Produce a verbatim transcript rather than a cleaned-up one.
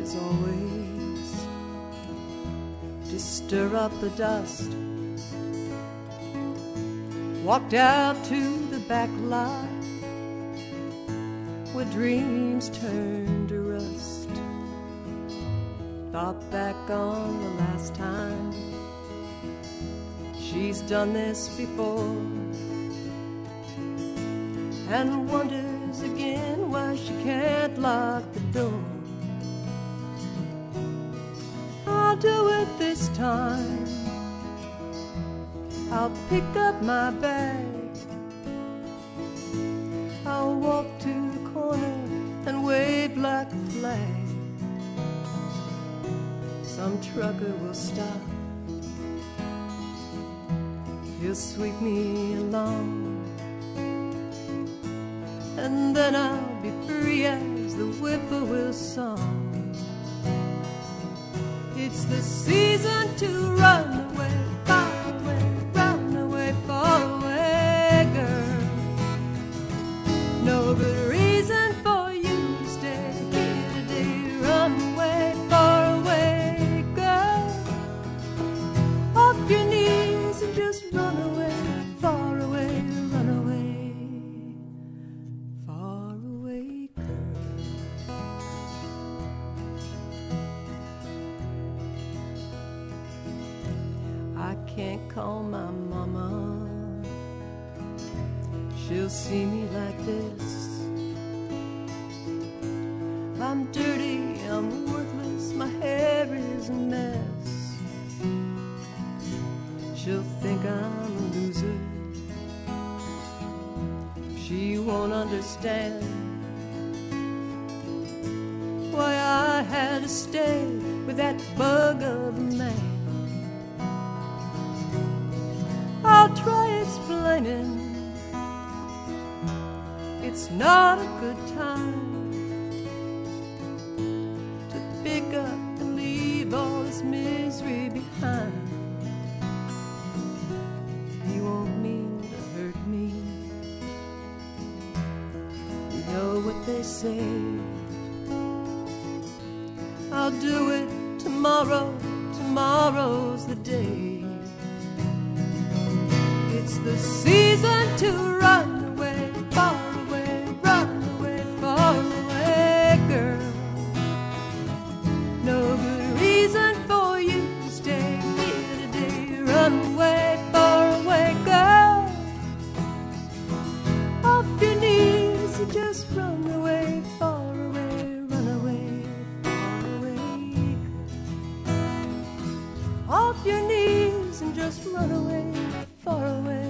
as always, to stir up the dust. Walked out to the back lot where dreams turned to rust. Thought back on the last time she's done this before, and wonders again why she can't lock the door. I'll do it this time. I'll pick up my bag. I'll walk to the corner and wave like a flag. Some trucker will stop. He'll sweep me along, and then I'll be free as the whippoorwill song. It's the season to run away, far away, run away, far away, girl. No good reason for you to stay here today. Run away, far away, girl. Off your knees and just run away, far away, run away, far away, girl. I can't call my mama. She'll see me like this. I'm dirty, I'm worthless, my hair is a mess. She'll think I'm a loser. She won't understand why I had to stay with that bug of a man. I'll try explaining it's not a good time to pick up and leave all this misery behind. He won't mean to hurt me. You know what they say. I'll do it tomorrow. Tomorrow's the day. It's the season to run away, far away, run away, far away, girl. No good reason for you to stay here today. Run away, far away, girl. Off your knees and just run away, far away, run away, far away. Off your knees and just run away, far away.